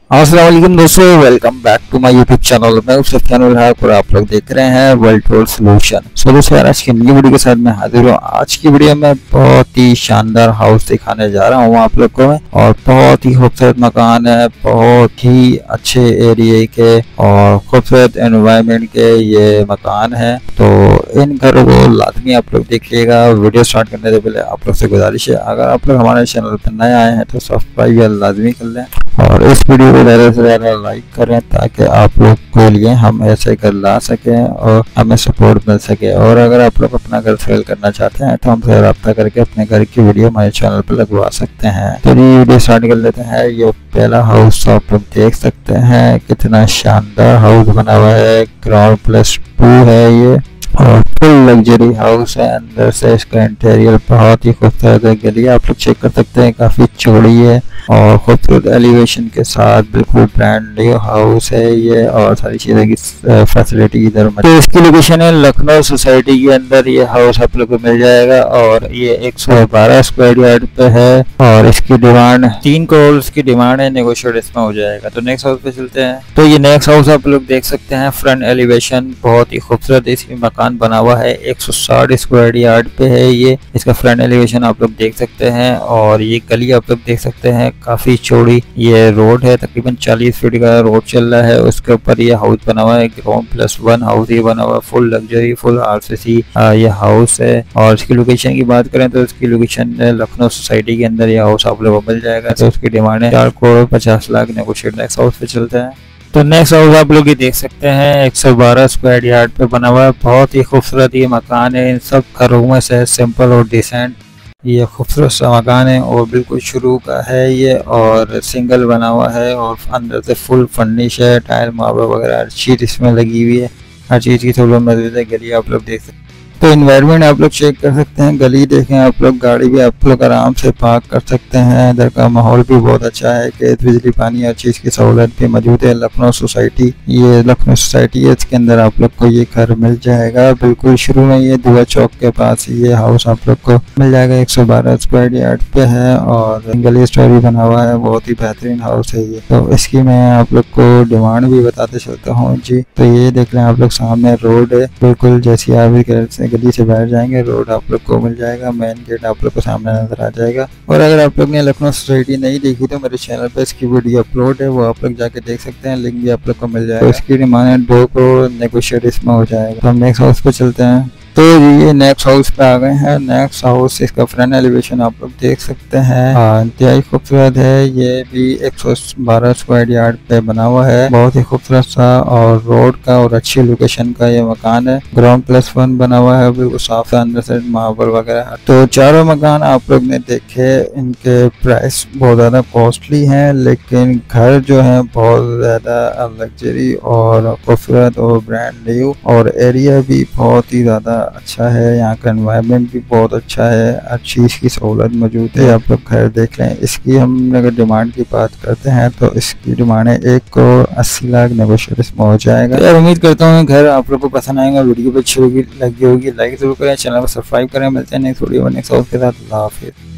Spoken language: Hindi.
अस्सलाम वालेकुम दोस्तों, welcome back to my YouTube channel. मैं सफियान उल हक और आप लोग देख रहे हैं वर्ल्ड टूर सॉल्यूशन। सो दोस्तों यार, आज की नई वीडियो के साथ मैं हाजिर हूँ। आज की वीडियो में बहुत ही शानदार हाउस दिखाने जा रहा हूँ आप लोग को मैं, और बहुत ही खूबसूरत मकान है, बहुत ही अच्छे एरिया के और खूबसूरत एनवायरनमेंट के ये मकान है। तो इन घरों को लाजमी आप लोग देखिएगा। वीडियो स्टार्ट करने से पहले आप लोग से गुजारिश है, अगर आप लोग हमारे चैनल पर नए आए हैं तो सब्सक्राइब या लाजमी कर लें और इस वीडियो को ज़्यादा से ज़्यादा लाइक करें ताकि आप लोग के लिए हम ऐसे घर ला सकें और हमें सपोर्ट मिल सके। और अगर आप लोग अपना घर सेल करना चाहते हैं तो हमसे रब्ता करके अपने घर की वीडियो हमारे चैनल पर लगवा सकते हैं। तो ये वीडियो स्टार्ट कर लेते हैं। ये पहला हाउस आप लोग देख सकते हैं, कितना शानदार हाउस बना हुआ है। ग्राउंड प्लस 2 है ये और फुल लग्जरी हाउस है। अंदर से इसका इंटीरियर बहुत ही खूबसूरत है। गली आप लोग चेक कर सकते हैं, काफी चौड़ी है और खूबसूरत एलिवेशन के साथ बिल्कुल ब्रांड न्यू हाउस है ये, और सारी चीज़ें की फैसिलिटी इधर। तो इसकी लोकेशन है लखनऊ सोसाइटी के अंदर ये हाउस आप लोग को मिल जाएगा और ये 112 स्क्वायर यार्ड पे है और इसकी डिमांड 3 करोड़ की डिमांड है, नेगोशिएट इसमें हो जाएगा। तो नेक्स्ट हाउस पे चलते हैं। तो ये नेक्स्ट हाउस आप लोग देख सकते हैं, फ्रंट एलिवेशन बहुत ही खूबसूरत इसमें मकान बना हुआ है। 160 स्क्वायर यार्ड पे है ये, इसका फ्रंट एलिवेशन आप लोग देख सकते हैं। और ये गली आप लोग देख सकते हैं, काफी चौड़ी ये रोड है, तकरीबन 40 फीट का रोड चल रहा है। उसके ऊपर ये हाउस बना हुआ है, ग्राउंड प्लस 1 हाउस ये बना हुआ है, फुल लग्जरी फुल आरसीसी ये हाउस है। और इसकी लोकेशन की बात करें तो इसकी लोकेशन लखनऊ सोसाइटी के अंदर ये हाउस आप लोगों को मिल जाएगा। तो उसकी डिमांड है 4 crore 50 lakh, negotiate. Next house पे चलते हैं। तो नेक्स्ट हाउस आप लोग ये देख सकते हैं, 112 स्क्वायर यार्ड पे बना हुआ है, बहुत ही खूबसूरत ये मकान है। इन सब घरों में से सिंपल और डिसेंट ये खूबसूरत सा मकान है और बिल्कुल शुरू का है ये, और सिंगल बना हुआ है और अंदर से फुल फर्निश है, टाइल मार्बल वगैरह हर चीज़ इसमें लगी हुई है, हर चीज़ की सहूलत मौजूद है। गली आप लोग देख सकते हैं। तो इन्वायरमेंट आप लोग चेक कर सकते हैं, गली देखें आप लोग, गाड़ी भी आप लोग आराम से पार्क कर सकते हैं। इधर का माहौल भी बहुत अच्छा है कि बिजली पानी हर चीज़ की सहूलत भी मौजूद है। लखनऊ सोसाइटी, ये लखनऊ सोसाइटी है, इसके अंदर आप लोग को ये घर मिल जाएगा। बिल्कुल शुरू में ये दुआ चौक के पास ये हाउस आप लोग को मिल जाएगा। 112 स्क्वायर यार्ड पे है और सिंगल स्टोरी बना हुआ है, बहुत ही बेहतरीन हाउस है ये। तो इसकी मैं आप लोग को डिमांड भी बताते चलता हूँ जी। तो ये देख लें आप लोग, सामने रोड है, बिल्कुल जैसी आप गली से बाहर जाएंगे रोड आप लोग को मिल जाएगा। मेन गेट आप लोग को सामने नजर आ जाएगा। और अगर आप लोग ने लखनऊ सोसाइटी नहीं देखी तो मेरे चैनल पे इसकी वीडियो अपलोड है, वो आप लोग जाके देख सकते हैं, लिंक भी आप लोग को मिल जाएगा। तो इसकी डिमांड 2 करोड़, नेगोशिएट इसमें हो जाएगा। तो हम नेक्स्ट हाउस पे चलते हैं। तो ये नेक्स्ट हाउस पे आ गए हैं। नेक्स्ट हाउस, इसका फ्रंट एलिवेशन आप लोग देख सकते हैं, इंतहाई खूबसूरत है। ये भी 112 स्क्वायर यार्ड पे बना हुआ है, बहुत ही खूबसूरत सा और रोड का और अच्छी लोकेशन का ये मकान है। ग्राउंड प्लस 1 बना हुआ है, बिल्कुल साफ है, अंदर से मार्बल वगैरह। तो चारों मकान आप लोग ने देखे, इनके प्राइस बहुत ज्यादा कॉस्टली हैं, लेकिन घर जो है बहुत ज्यादा लग्जरी और खूबसूरत और ब्रांड न्यू, और एरिया भी बहुत ही ज्यादा अच्छा है। यहाँ का एनवायरनमेंट भी बहुत अच्छा है, हर चीज़ की सहूलत मौजूद है। आप लोग घर देख लें। इसकी हम अगर डिमांड की बात करते हैं तो इसकी डिमांड है 1 करोड़ 80 लाख, नेगोशिएट इसमें हो जाएगा। तो यार उम्मीद करता हूँ घर आप लोग को पसंद आएगा, वीडियो भी अच्छी होगी, लगी होगी, लाइक जरूर करें, चैनल को सब्सक्राइब करें। मिलते हैं नेक्स्ट वीडियो में नेक्स्ट हाउस के साथ। अल्लाह हाफिज़।